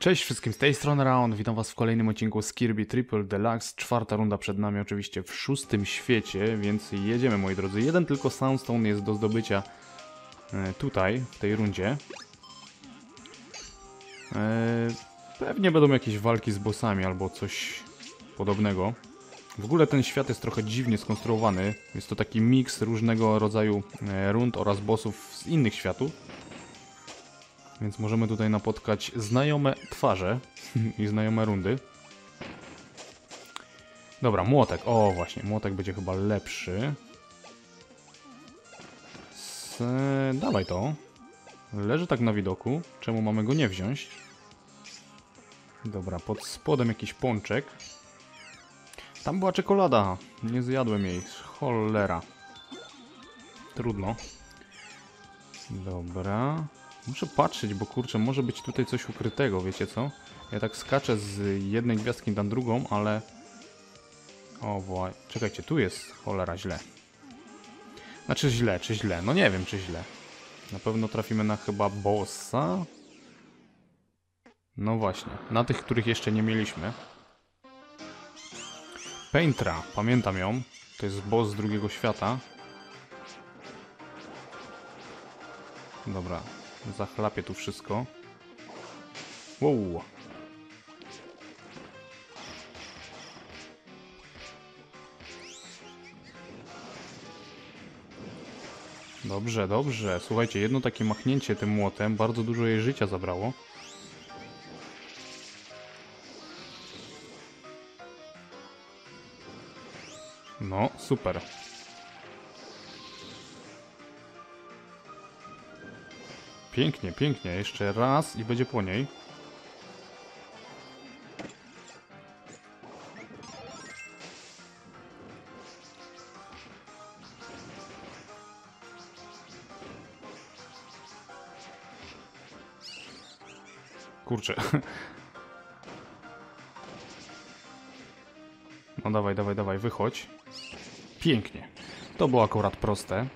Cześć wszystkim, z tej strony Raon, witam was w kolejnym odcinku z Kirby Triple Deluxe. Czwarta runda przed nami oczywiście w szóstym świecie, więc jedziemy, moi drodzy. Jeden tylko Soundstone jest do zdobycia tutaj, w tej rundzie. Pewnie będą jakieś walki z bossami albo coś podobnego. W ogóle ten świat jest trochę dziwnie skonstruowany. Jest to taki miks różnego rodzaju rund oraz bossów z innych światów. Więc możemy tutaj napotkać znajome twarze i znajome rundy. Dobra, młotek. O, właśnie, młotek będzie chyba lepszy. Dawaj to. Leży tak na widoku. Czemu mamy go nie wziąć? Dobra, pod spodem jakiś pączek. Tam była czekolada. Nie zjadłem jej. Cholera. Trudno. Dobra. Muszę patrzeć, bo kurczę, może być tutaj coś ukrytego, wiecie co? Ja tak skaczę z jednej gwiazdki na drugą, ale... O, właśnie. Czekajcie, tu jest cholera źle. Znaczy źle, czy źle? No nie wiem, czy źle. Na pewno trafimy na chyba bossa. No właśnie, na tych, których jeszcze nie mieliśmy. Paintra, pamiętam ją. To jest boss z drugiego świata. Dobra. Zachlapię tu wszystko. Wow. Dobrze, dobrze. Słuchajcie, jedno takie machnięcie tym młotem bardzo dużo jej życia zabrało. No, super. Pięknie, pięknie. Jeszcze raz i będzie po niej. Kurczę. No dawaj, dawaj, dawaj, wychodź. Pięknie. To było akurat proste.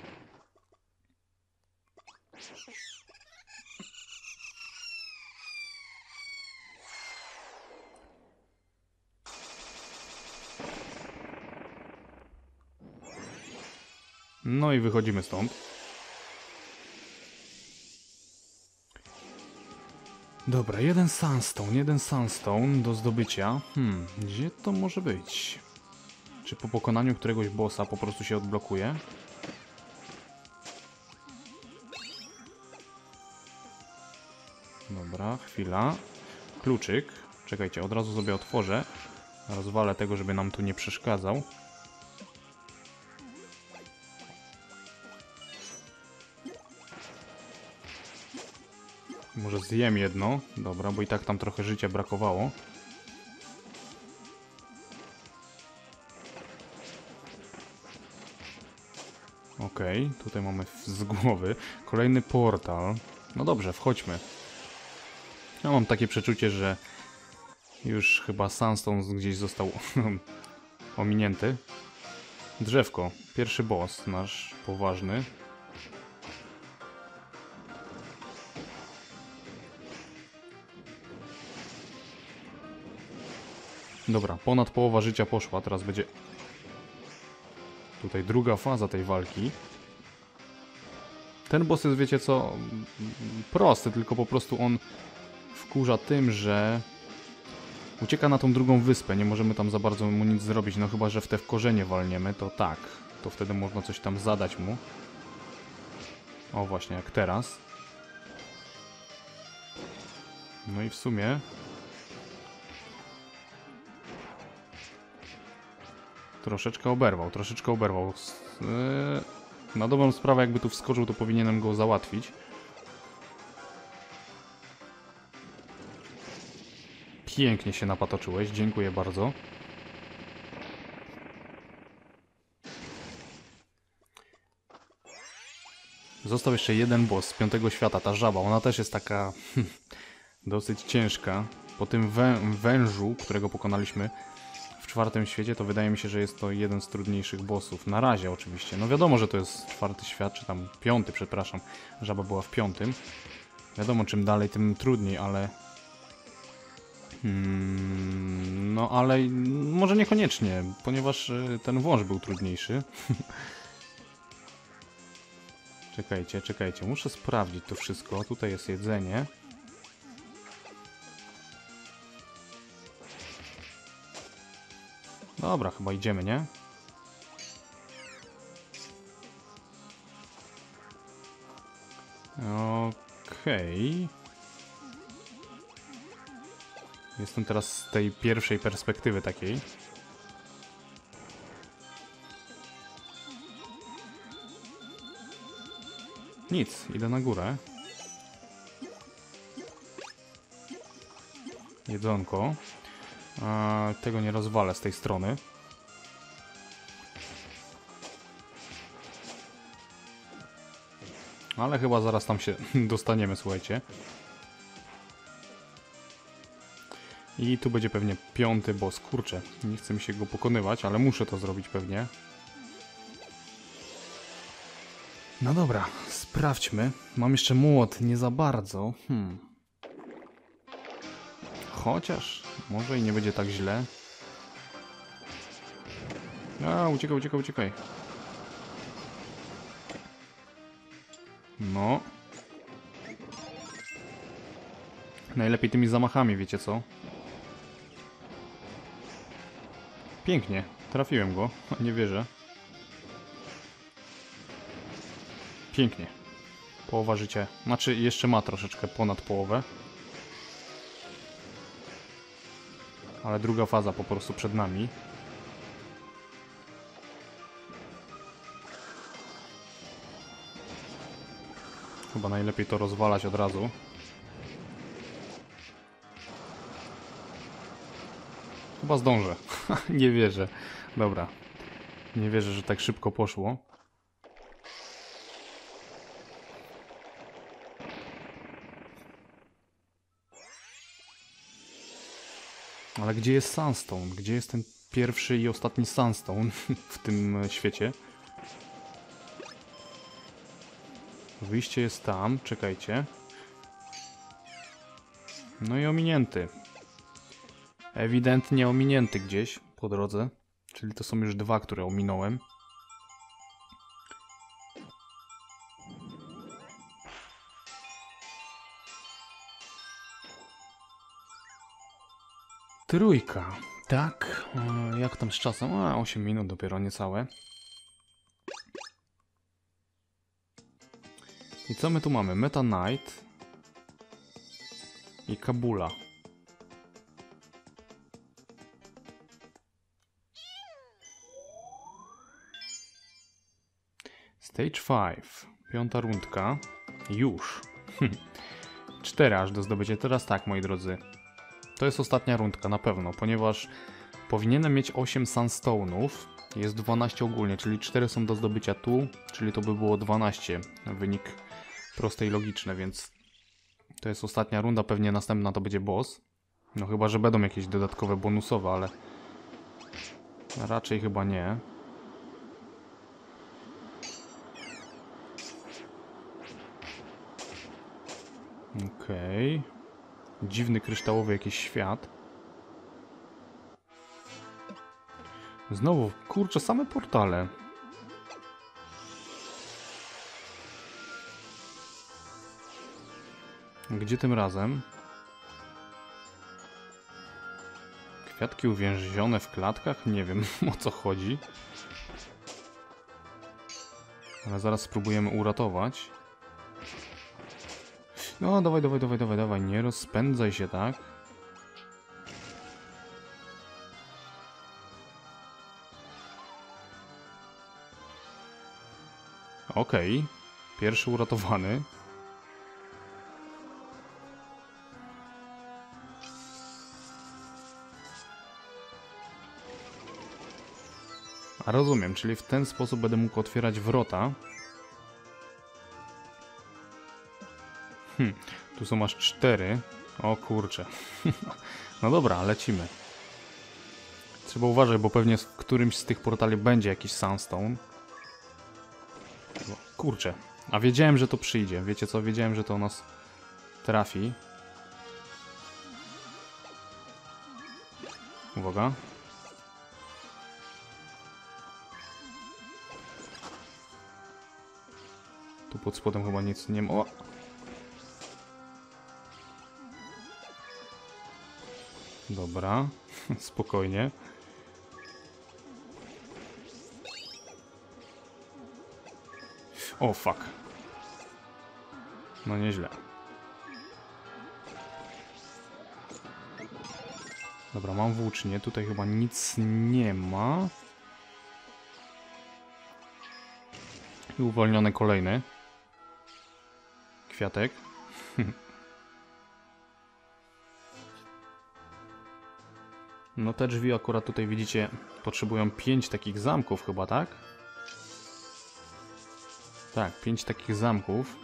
No i wychodzimy stąd. Dobra, jeden sandstone do zdobycia. Gdzie to może być? Czy po pokonaniu któregoś bossa po prostu się odblokuje? Dobra, chwila. Kluczyk. Czekajcie, od razu sobie otworzę. Rozwalę tego, żeby nam tu nie przeszkadzał. Może zjem jedno. Dobra, bo i tak tam trochę życia brakowało. Okej, tutaj mamy z głowy. Kolejny portal. No dobrze, wchodźmy. Ja mam takie przeczucie, że już chyba Sandstone gdzieś został ominięty. Drzewko. Pierwszy boss, nasz poważny. Dobra, ponad połowa życia poszła, teraz będzie tutaj druga faza tej walki. Ten boss jest, wiecie co, prosty, tylko po prostu on wkurza tym, że ucieka na tą drugą wyspę, nie możemy tam za bardzo mu nic zrobić, no chyba, że w te korzenie walniemy, to tak, to wtedy można coś tam zadać mu. O właśnie, jak teraz. No i w sumie... Troszeczkę oberwał. Na dobrą sprawę, jakby tu wskoczył, to powinienem go załatwić. Pięknie się napatoczyłeś, dziękuję bardzo. Został jeszcze jeden boss z piątego świata, ta żaba, ona też jest taka dosyć ciężka. Po tym wężu, którego pokonaliśmy w czwartym świecie, to wydaje mi się, że jest to jeden z trudniejszych bossów. Na razie oczywiście. No wiadomo, że to jest czwarty świat, czy tam piąty, przepraszam. Żaba była w piątym. Wiadomo, czym dalej, tym trudniej, ale No ale może niekoniecznie, ponieważ ten wąż był trudniejszy. Czekajcie, czekajcie, muszę sprawdzić to wszystko. Tutaj jest jedzenie. Dobra, chyba idziemy, nie? Okej. Jestem teraz z tej pierwszej perspektywy takiej. Nic, idę na górę. Jedzonko. Tego nie rozwalę z tej strony. Ale chyba zaraz tam się dostaniemy, słuchajcie. I tu będzie pewnie 5. boss. Kurczę, nie chcę mi się go pokonywać, ale muszę to zrobić pewnie. No dobra, sprawdźmy. Mam jeszcze młot, nie za bardzo. Chociaż może i nie będzie tak źle. Uciekaj, uciekaj, uciekaj. No. Najlepiej tymi zamachami, wiecie co? Pięknie, trafiłem go, nie wierzę. Pięknie. Połowa życia, znaczy jeszcze ma troszeczkę ponad połowę. Ale druga faza po prostu przed nami. Chyba najlepiej to rozwalać od razu. Chyba zdążę. Nie wierzę. Dobra. Nie wierzę, że tak szybko poszło. Ale gdzie jest Sunstone? Gdzie jest ten pierwszy i ostatni Sunstone w tym świecie? Wyjście jest tam, czekajcie. No i ominięty. Ewidentnie ominięty gdzieś po drodze. Czyli to są już 2, które ominąłem. Trójka. Tak. Jak tam z czasem? 8 minut dopiero, niecałe. I co my tu mamy? Meta Knight i Kabula. Stage 5. 5. rundka. Już. 4 aż do zdobycia. Teraz tak, moi drodzy. To jest ostatnia rundka, na pewno, ponieważ powinienem mieć 8 Sunstone'ów. Jest 12 ogólnie, czyli 4 są do zdobycia tu, czyli to by było 12. Wynik prosty i logiczny, więc to jest ostatnia runda, pewnie następna to będzie boss. No chyba, że będą jakieś dodatkowe bonusowe, ale raczej chyba nie. Okej. Dziwny kryształowy jakiś świat. Znowu, kurczę, same portale. Gdzie tym razem? Kwiatki uwięzione w klatkach? Nie wiem, o co chodzi. Ale zaraz spróbujemy uratować. No, dawaj, dawaj, dawaj, dawaj, dawaj, nie rozpędzaj się, tak? Okej. Pierwszy uratowany. A rozumiem, czyli w ten sposób będę mógł otwierać wrota. Tu są aż 4. O kurczę. No dobra, lecimy. Trzeba uważać, bo pewnie w którymś z tych portali będzie jakiś Sunstone. Kurczę. A wiedziałem, że to przyjdzie. Wiecie co? Wiedziałem, że to nas trafi. Uwaga. Tu pod spodem chyba nic nie ma. O! Dobra, spokojnie. O, fuck. No nieźle. Dobra, mam włócznie. Tutaj chyba nic nie ma. I uwolniony kolejny kwiatek. No te drzwi akurat tutaj widzicie potrzebują 5 takich zamków chyba, tak? Tak, 5 takich zamków.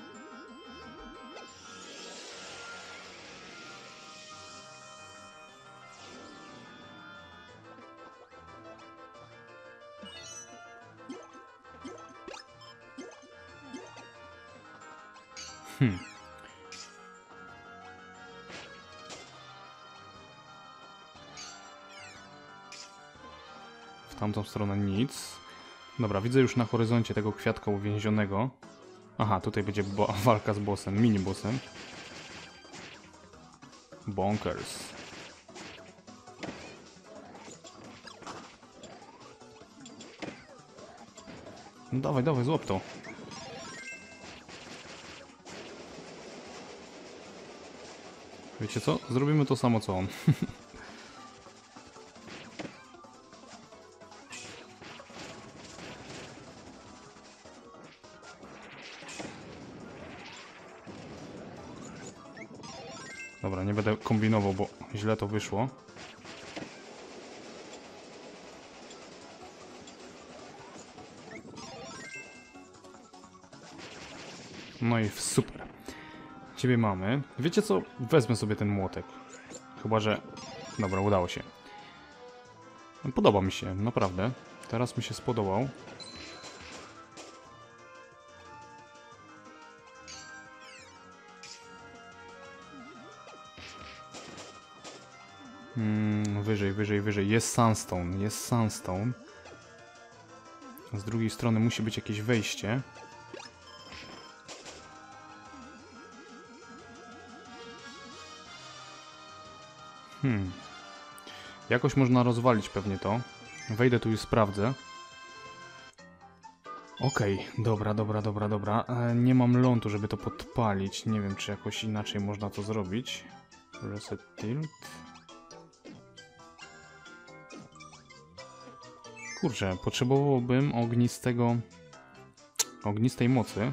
W tamtą stronę nic. Dobra, widzę już na horyzoncie tego kwiatka uwięzionego. Aha, tutaj będzie walka z bossem, mini-bossem. Bonkers. No dawaj, dawaj, złap to. Wiecie co? Zrobimy to samo co on. Dobra, nie będę kombinował, bo źle to wyszło. No i super. Ciebie mamy. Wiecie co? Wezmę sobie ten młotek. Chyba, że... Dobra, udało się. Podoba mi się, naprawdę. Teraz mi się spodobał. Wyżej, wyżej, wyżej. Jest sandstone, jest sandstone. Z drugiej strony musi być jakieś wejście. Jakoś można rozwalić pewnie to. Wejdę tu i sprawdzę. Okej, dobra, dobra, dobra, dobra. Nie mam lądu, żeby to podpalić. Nie wiem, czy jakoś inaczej można to zrobić. Reset tilt. Kurczę, potrzebowałbym ognistej mocy.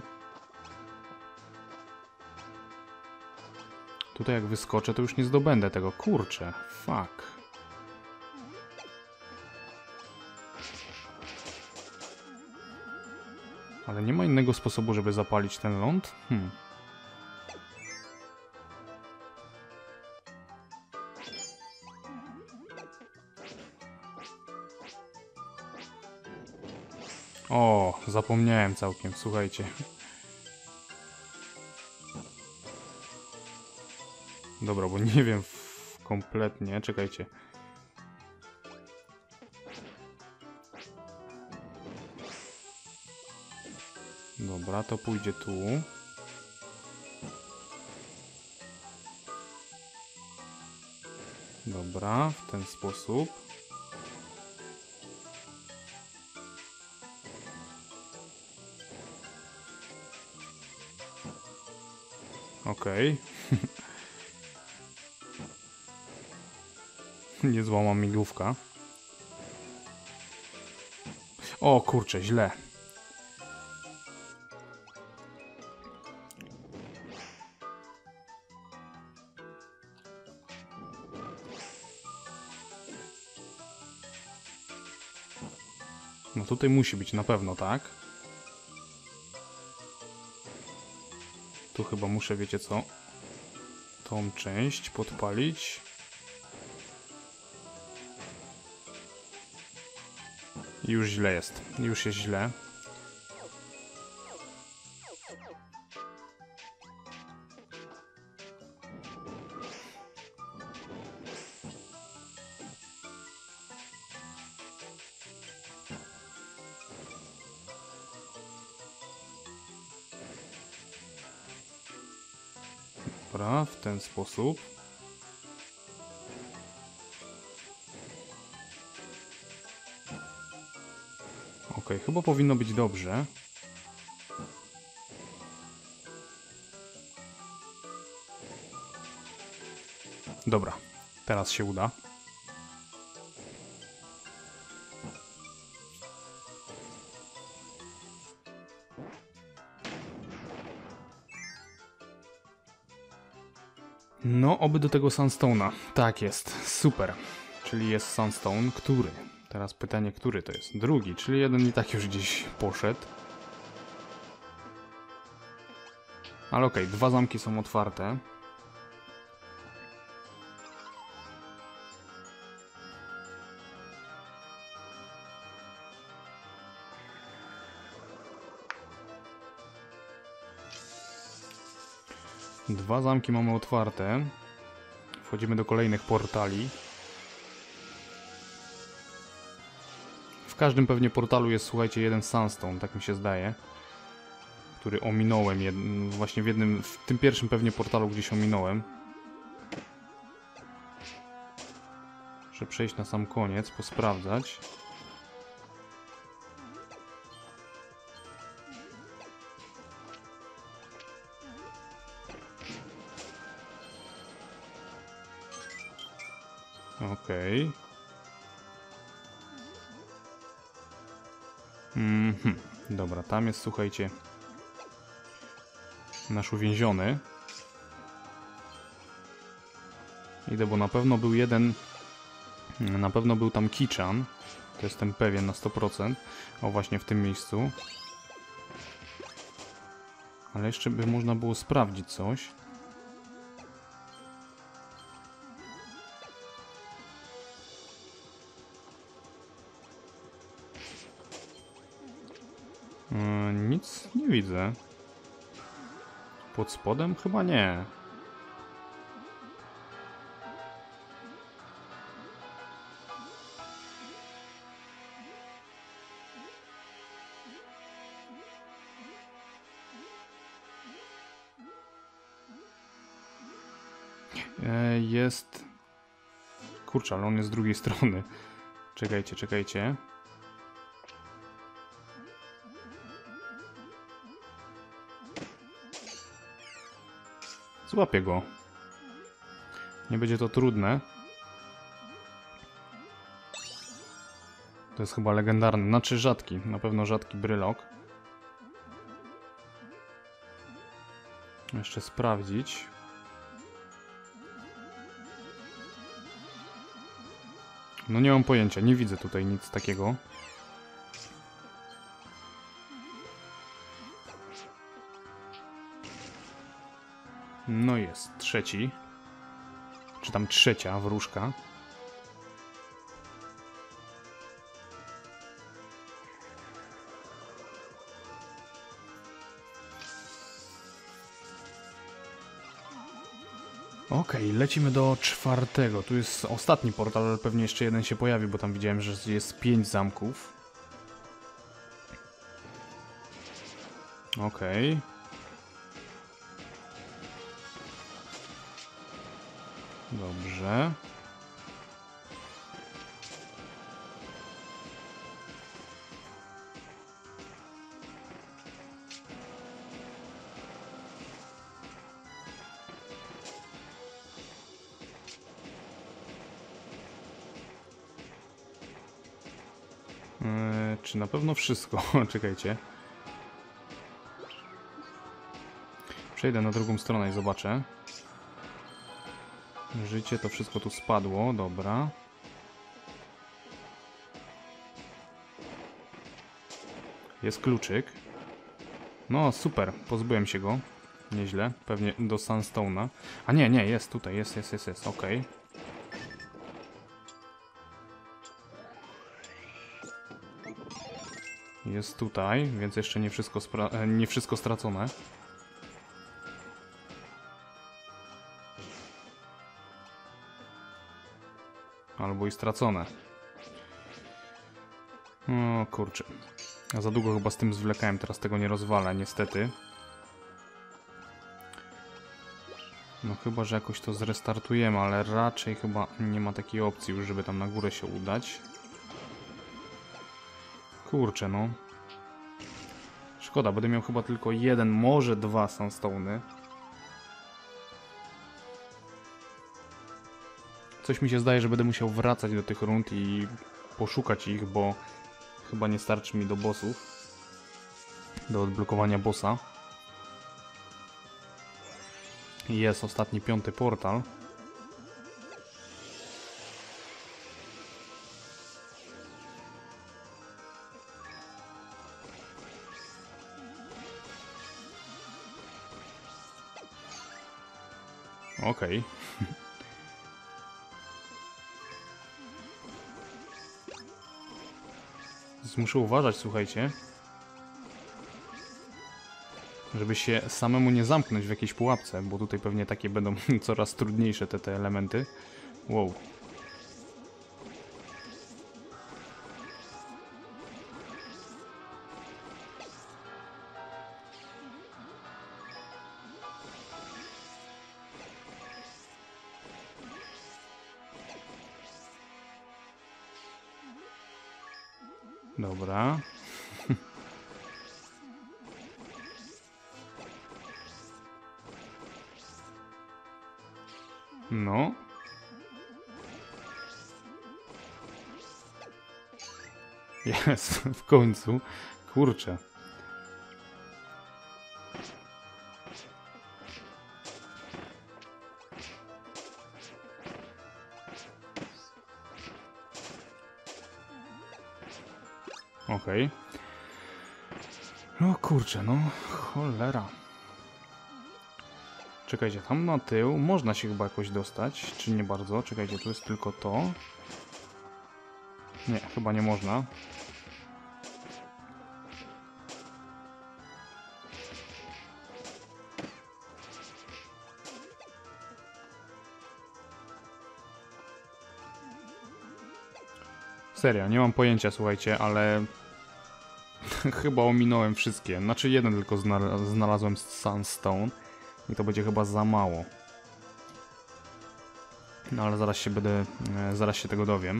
Tutaj jak wyskoczę, to już nie zdobędę tego. Kurczę, fuck. Ale nie ma innego sposobu, żeby zapalić ten ląd? O, zapomniałem całkiem, słuchajcie. Dobra, bo nie wiem kompletnie, czekajcie. Dobra, to pójdzie tu. Dobra, w ten sposób. Okej. Nie złamam migówka. O kurczę, źle. No tutaj musi być na pewno, tak? Tu chyba muszę, wiecie co? Tą część podpalić. I już źle jest. Już jest źle. Dobra, w ten sposób. Ok, chyba powinno być dobrze. Dobra, teraz się uda. No, oby do tego Sandstone'a. Tak jest, super. Czyli jest Sandstone, który? Teraz pytanie, który to jest? Drugi, czyli jeden i tak już gdzieś poszedł. Ale okej, dwa zamki są otwarte. Dwa zamki mamy otwarte. Wchodzimy do kolejnych portali. W każdym pewnie portalu jest, słuchajcie, jeden Sandstone, tak mi się zdaje. Który ominąłem, właśnie w tym pierwszym pewnie portalu gdzieś ominąłem. Muszę przejść na sam koniec, posprawdzać. Okej. Dobra, tam jest, słuchajcie, nasz uwięziony. Idę, bo na pewno był jeden... Na pewno był tam Kichan. To jestem pewien na 100%. O, właśnie w tym miejscu. Ale jeszcze by można było sprawdzić coś. Nic nie widzę. Pod spodem? Chyba nie. Jest... Kurczę, ale on jest z drugiej strony. Czekajcie, czekajcie. Złapię go. Nie będzie to trudne. To jest chyba legendarny, znaczy rzadki. Na pewno rzadki brylok. Jeszcze sprawdzić. No nie mam pojęcia, nie widzę tutaj nic takiego. No jest, trzeci. Czy tam trzecia wróżka. Okej, lecimy do czwartego. Tu jest ostatni portal, ale pewnie jeszcze jeden się pojawi, bo tam widziałem, że jest 5 zamków. Okej. Dobrze. Czy na pewno wszystko? Czekajcie. Przejdę na drugą stronę i zobaczę. Życie, to wszystko tu spadło, dobra. Jest kluczyk. No super, pozbyłem się go. Nieźle, pewnie do Sandstone'a. A nie, nie, jest tutaj, jest, okej. Jest tutaj, więc jeszcze nie wszystko stracone. Albo i stracone. O kurczę. Za długo chyba z tym zwlekałem, teraz tego nie rozwalę, niestety. No chyba, że jakoś to zrestartujemy, ale raczej chyba nie ma takiej opcji już, żeby tam na górę się udać. Kurczę, no. Szkoda, będę miał chyba tylko jeden, może dwa sandstone'y. Coś mi się zdaje, że będę musiał wracać do tych rund i poszukać ich, bo chyba nie starczy mi do bossów. Do odblokowania bossa. Jest ostatni, 5. portal. Okej. Muszę uważać, słuchajcie, żeby się samemu nie zamknąć w jakiejś pułapce, bo tutaj pewnie takie będą coraz trudniejsze te elementy. Wow. Dobra. No. Jest, w końcu. Kurczę. Okej. No kurczę, no cholera. Czekajcie, tam na tył można się chyba jakoś dostać, czy nie bardzo? Czekajcie, tu jest tylko to. Nie, chyba nie można. Serio, nie mam pojęcia, słuchajcie, ale chyba ominąłem wszystkie. Znaczy jeden tylko znalazłem Sunstone i to będzie chyba za mało. No ale zaraz się tego dowiem.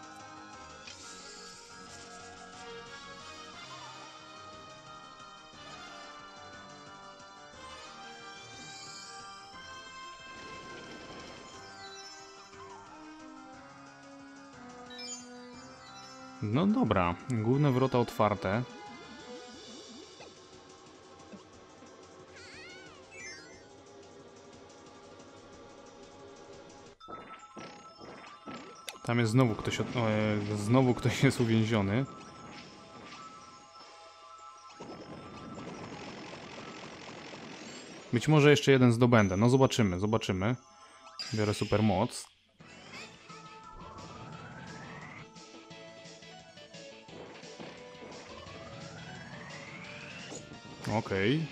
No dobra, główne wrota otwarte. Tam jest znowu ktoś jest uwięziony. Być może jeszcze jeden zdobędę. No zobaczymy, zobaczymy. Biorę super moc. Okej.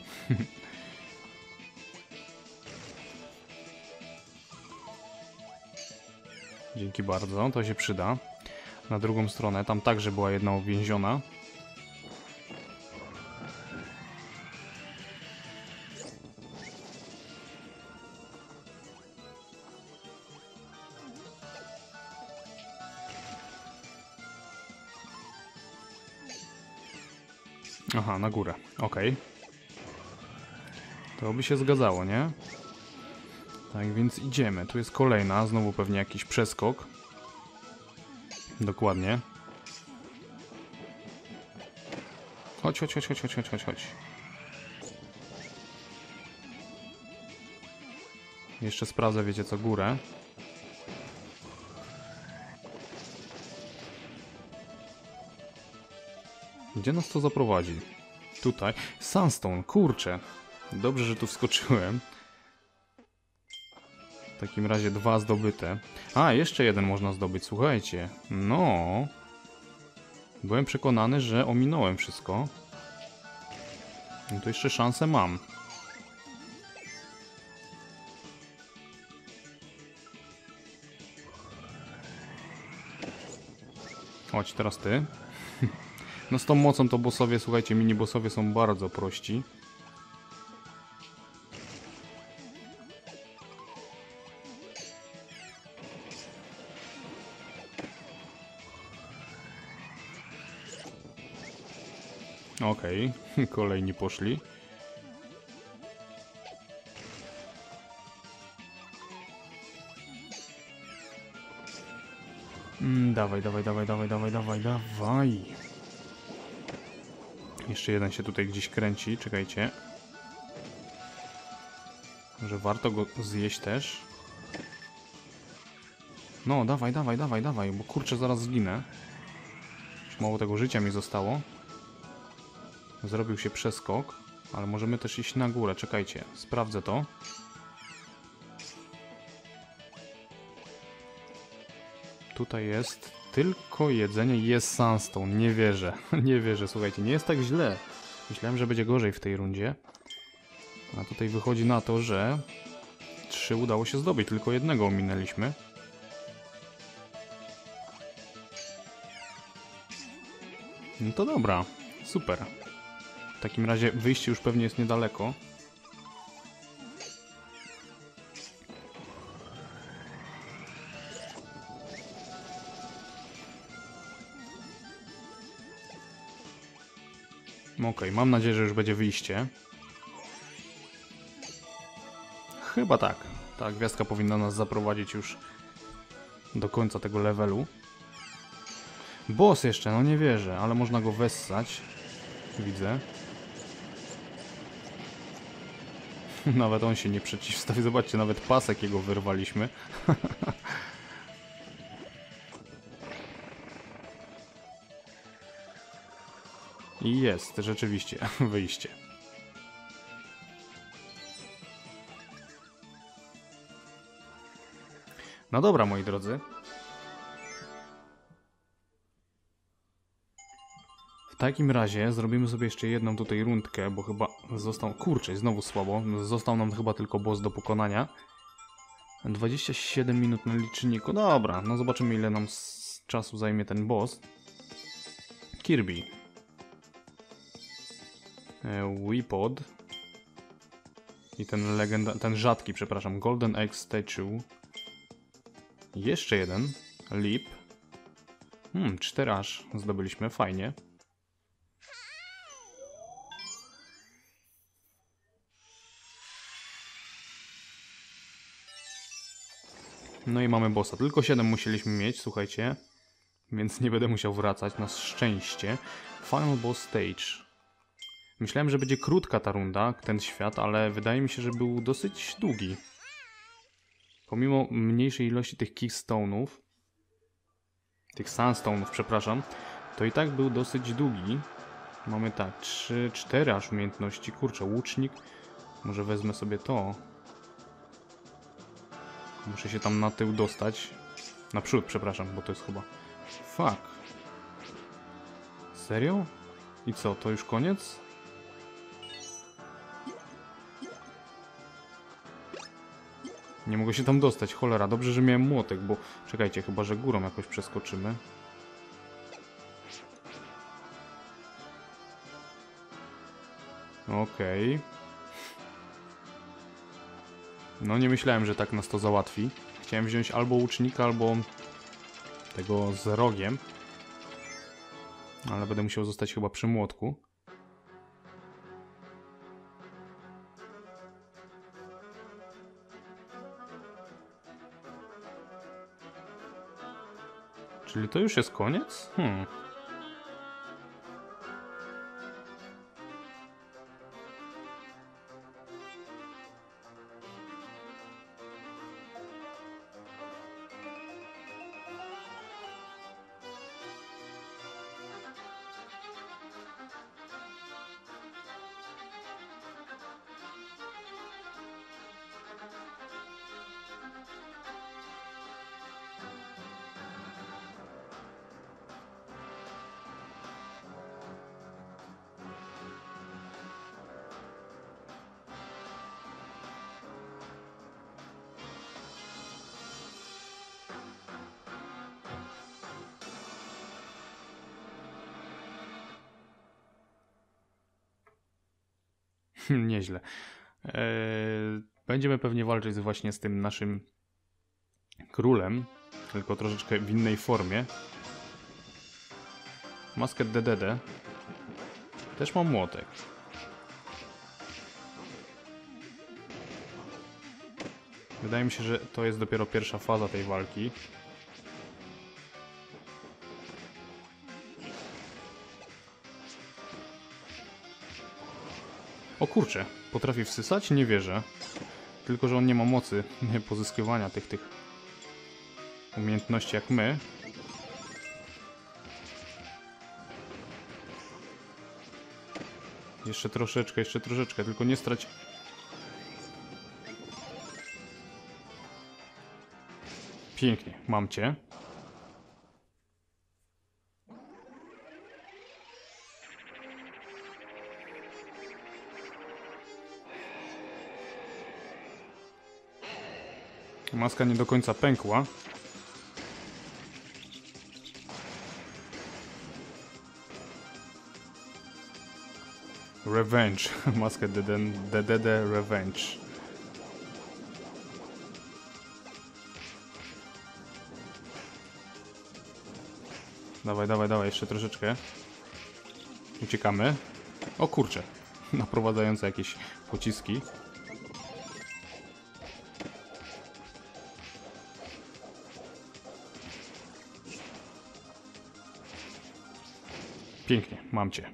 Dzięki bardzo, to się przyda. Na drugą stronę, tam także była jedna uwięziona. Aha, na górę, okej. To by się zgadzało, nie? Tak więc idziemy. Tu jest kolejna, znowu pewnie jakiś przeskok. Dokładnie. Chodź, chodź, chodź, chodź, chodź, chodź, chodź, chodź. Jeszcze sprawdzę, wiecie co, górę. Gdzie nas to zaprowadzi? Tutaj. Sunstone, kurczę. Dobrze, że tu wskoczyłem. W takim razie 2 zdobyte. A, jeszcze jeden można zdobyć, słuchajcie. No. Byłem przekonany, że ominąłem wszystko. No to jeszcze szansę mam. Chodź, teraz ty. No z tą mocą to bossowie, słuchajcie, mini bossowie są bardzo prości. Okej, kolejni poszli. Dawaj, dawaj, dawaj, dawaj, dawaj, dawaj, dawaj. Jeszcze jeden się tutaj gdzieś kręci, czekajcie. Może warto go zjeść też. No, dawaj, dawaj, dawaj, dawaj, bo kurczę, zaraz zginę. Już mało tego życia mi zostało. Zrobił się przeskok, ale możemy też iść na górę, czekajcie, sprawdzę to. Tutaj jest tylko jedzenie, jest sandstone, nie wierzę, nie wierzę, słuchajcie, nie jest tak źle. Myślałem, że będzie gorzej w tej rundzie. A tutaj wychodzi na to, że 3 udało się zdobyć, tylko jednego ominęliśmy. No to dobra, super. W takim razie wyjście już pewnie jest niedaleko. Okej, mam nadzieję, że już będzie wyjście. Chyba tak. Ta gwiazdka powinna nas zaprowadzić już do końca tego levelu. Boss jeszcze, no nie wierzę, ale można go wessać. Widzę. Nawet on się nie przeciwstawi. Zobaczcie, nawet pasek jego wyrwaliśmy. I jest, rzeczywiście, wyjście. No dobra, moi drodzy. W takim razie zrobimy sobie jeszcze jedną tutaj rundkę, bo chyba został... Kurczę, znowu słabo. Został nam chyba tylko boss do pokonania. 27 minut na liczniku. Dobra, no zobaczymy, ile nam z czasu zajmie ten boss. Kirby. Weepod. I ten rzadki, przepraszam, Golden Egg Statue. Jeszcze jeden. Leap. 4 aż zdobyliśmy, fajnie. No i mamy bossa. Tylko 7 musieliśmy mieć, słuchajcie. Więc nie będę musiał wracać, na szczęście. Final Boss Stage. Myślałem, że będzie krótka ta runda, ten świat, ale wydaje mi się, że był dosyć długi. Pomimo mniejszej ilości tych keystone'ów, tych sandstone'ów, przepraszam, to i tak był dosyć długi. Mamy tak, 4 aż umiejętności. Kurczę, łucznik. Może wezmę sobie to. Muszę się tam na tył dostać. Naprzód, przepraszam, bo to jest chyba... Fuck. Serio? I co, to już koniec? Nie mogę się tam dostać, cholera. Dobrze, że miałem młotek, bo... Czekajcie, chyba, że górą jakoś przeskoczymy. Okej. No nie myślałem, że tak nas to załatwi. Chciałem wziąć albo łucznika, albo tego z rogiem. Ale będę musiał zostać chyba przy młotku. Czyli to już jest koniec? Nieźle. Będziemy pewnie walczyć właśnie z tym naszym królem, tylko troszeczkę w innej formie. Masked DDD. Też mam młotek. Wydaje mi się, że to jest dopiero pierwsza faza tej walki. O kurczę, potrafi wsysać? Nie wierzę. Tylko że on nie ma mocy pozyskiwania tych umiejętności jak my. Jeszcze troszeczkę, tylko nie strać. Pięknie, mam cię. Maska nie do końca pękła. Revenge. Maskę DDD Revenge. Dawaj, jeszcze troszeczkę. Uciekamy. O kurczę. Naprowadzające jakieś pociski. Pięknie, mam cię.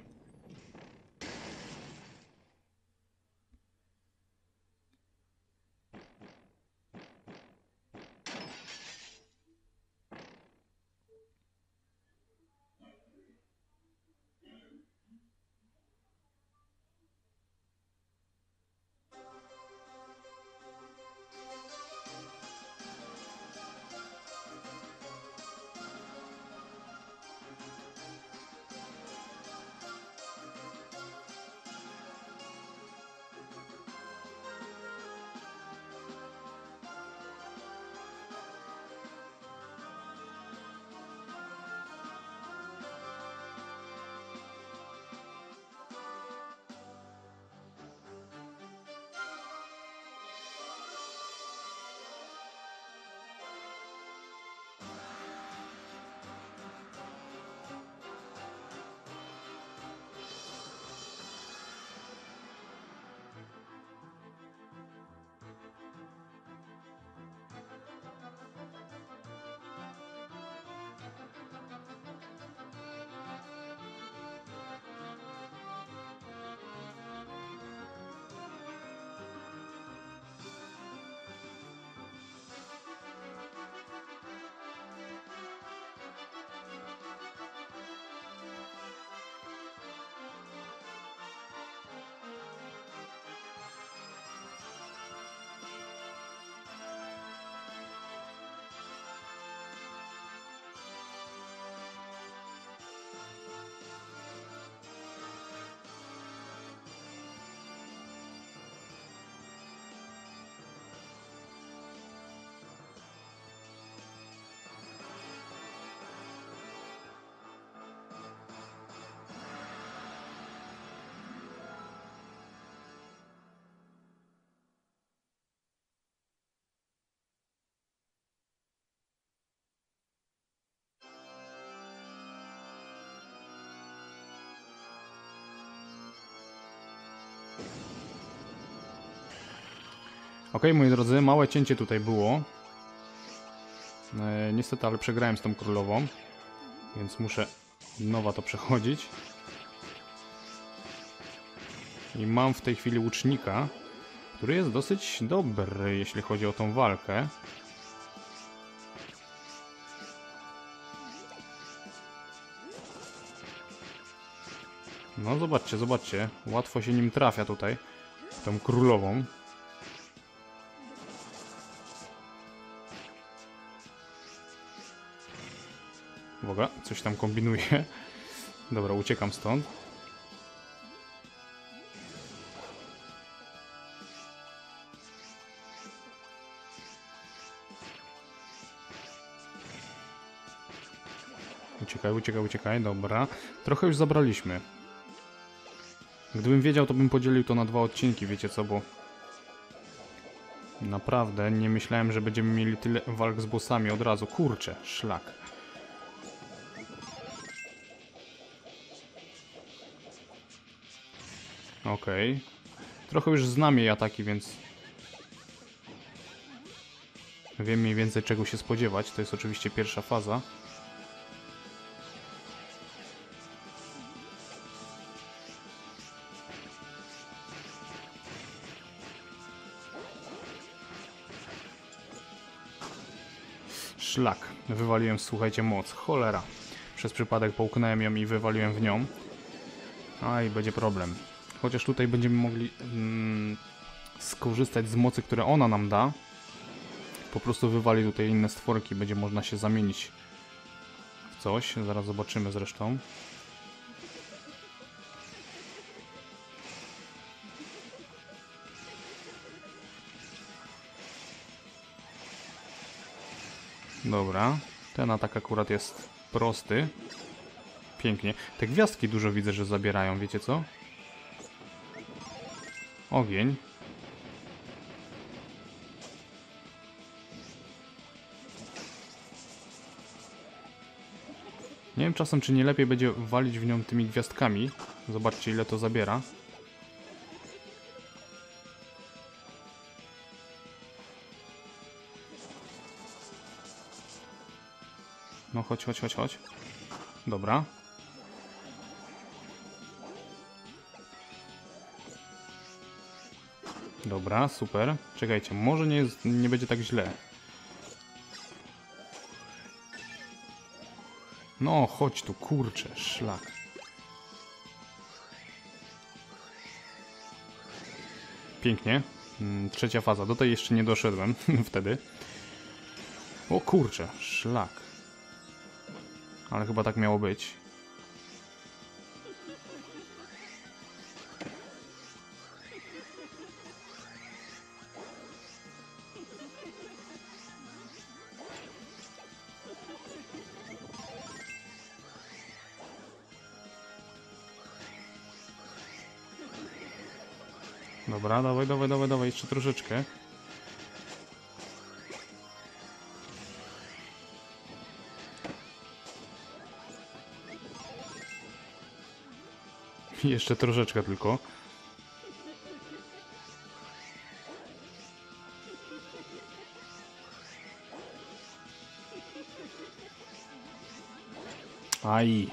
Ok, moi drodzy, małe cięcie tutaj było. Niestety, ale przegrałem z tą królową, więc muszę nowa to przechodzić. I mam w tej chwili łucznika, który jest dosyć dobry, jeśli chodzi o tą walkę. No zobaczcie, zobaczcie, łatwo się nim trafia tutaj, tą królową. Uwaga, coś tam kombinuje. Dobra, uciekam stąd. Uciekaj, dobra. Trochę już zabraliśmy. Gdybym wiedział, to bym podzielił to na 2 odcinki, wiecie co, bo naprawdę nie myślałem, że będziemy mieli tyle walk z bossami od razu. Kurczę, szlak. Okej. Trochę już znam jej ataki, więc wiem mniej więcej czego się spodziewać. To jest oczywiście pierwsza faza. Szlak. Wywaliłem, słuchajcie, moc. Cholera. Przez przypadek połknąłem ją i wywaliłem w nią. A i będzie problem. Chociaż tutaj będziemy mogli skorzystać z mocy, które ona nam da. Po prostu wywali tutaj inne stworki. Będzie można się zamienić w coś. Zaraz zobaczymy zresztą. Dobra. Ten atak akurat jest prosty. Pięknie. Te gwiazdki dużo widzę, że zabierają. Wiecie co? Ogień. Nie wiem czasem, czy nie lepiej będzie walić w nią tymi gwiazdkami. Zobaczcie, ile to zabiera. No chodź, chodź, chodź, chodź. Dobra. Dobra, super. Czekajcie, może nie będzie tak źle. No, chodź tu, kurczę, szlak. Pięknie. Trzecia faza. Do tej jeszcze nie doszedłem wtedy. O kurczę, szlak. Ale chyba tak miało być. Dobra, dawaj, dawaj, dawaj, dawaj, jeszcze troszeczkę. Jeszcze troszeczkę tylko. Aj.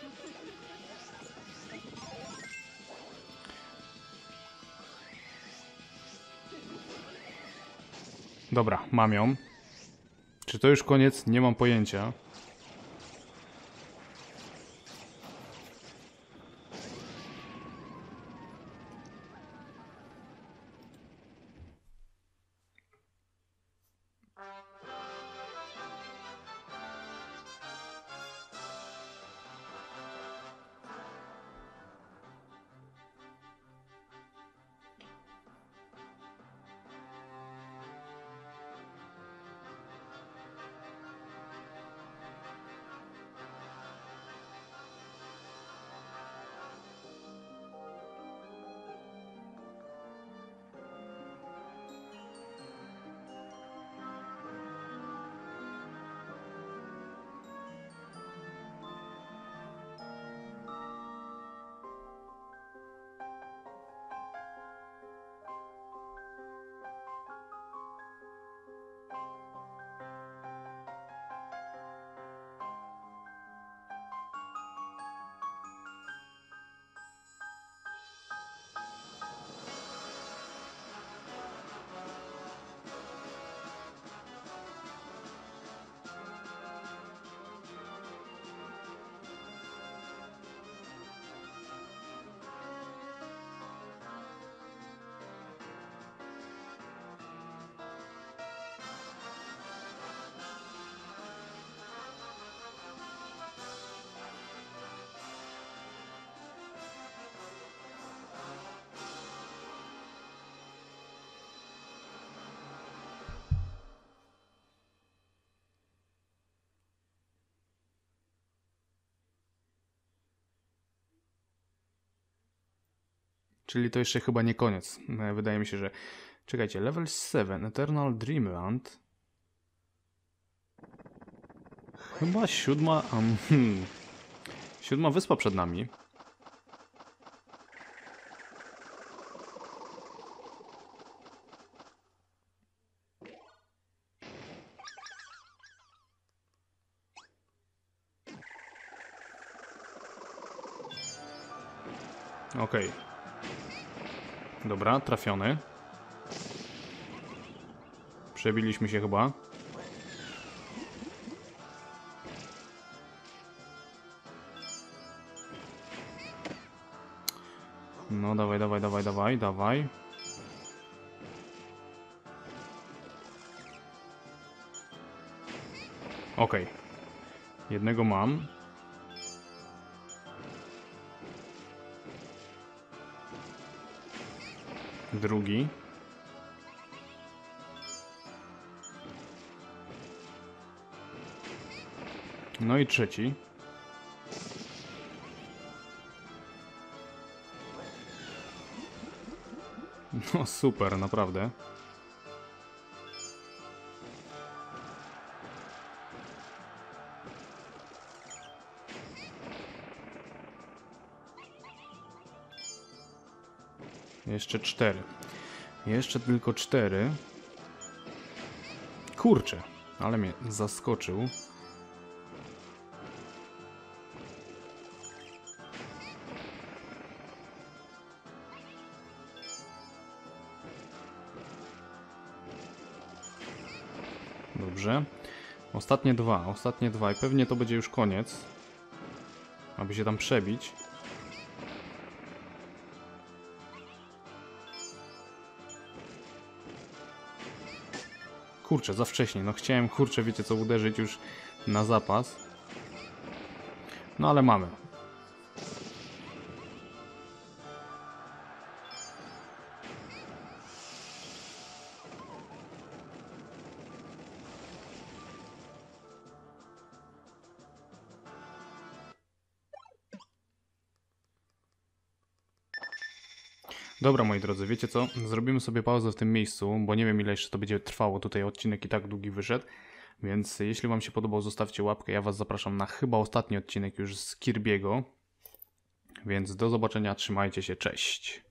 Dobra, mam ją. Czy to już koniec? Nie mam pojęcia. Czyli to jeszcze chyba nie koniec. Wydaje mi się, że... Czekajcie, level 7, Eternal Dreamland. Chyba siódma... siódma wyspa przed nami. Okej. Dobra, trafiony. Przebiliśmy się chyba. No dawaj, dawaj, dawaj, dawaj, dawaj. Okej. Jednego mam. Drugi. No i trzeci. No super, naprawdę. Jeszcze 4. Jeszcze tylko 4. Kurczę, ale mnie zaskoczył. Dobrze. Ostatnie dwa i pewnie to będzie już koniec. Aby się tam przebić. Kurczę, za wcześnie. No chciałem, kurczę, wiecie co, uderzyć już na zapas. No ale mamy. Dobra, moi drodzy, wiecie co? Zrobimy sobie pauzę w tym miejscu, bo nie wiem, ile jeszcze to będzie trwało. Tutaj odcinek i tak długi wyszedł. Więc jeśli wam się podobał, zostawcie łapkę. Ja was zapraszam na chyba ostatni odcinek już z Kirby'ego. Więc do zobaczenia, trzymajcie się, cześć.